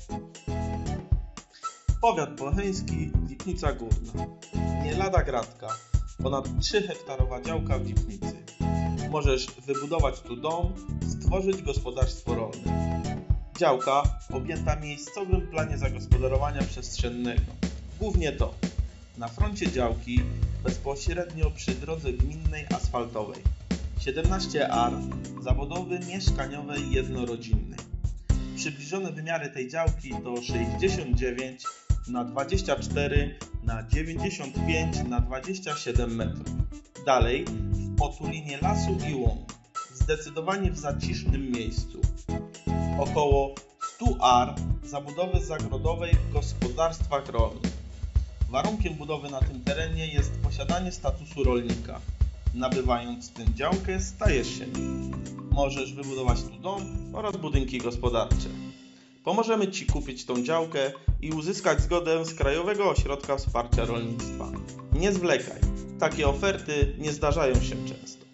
Powiat bocheński, Lipnica Górna. Nie lada gratka, ponad 3-hektarowa działka w Lipnicy. Możesz wybudować tu dom, stworzyć gospodarstwo rolne. Działka objęta miejscowym planie zagospodarowania przestrzennego. Głównie to: na froncie działki, bezpośrednio przy drodze gminnej asfaltowej, 17 ar zabudowy mieszkaniowej jednorodzinnej. Przybliżone wymiary tej działki to 69 na 24 na 95 na 27 metrów. Dalej w otulinie lasu i łąk, zdecydowanie w zacisznym miejscu. Około 100 ar zabudowy zagrodowej w gospodarstwach rolnych. Warunkiem budowy na tym terenie jest posiadanie statusu rolnika. Nabywając tę działkę, stajesz się nim. Możesz wybudować tu dom oraz budynki gospodarcze. Pomożemy Ci kupić tą działkę i uzyskać zgodę z Krajowego Ośrodka Wsparcia Rolnictwa. Nie zwlekaj, takie oferty nie zdarzają się często.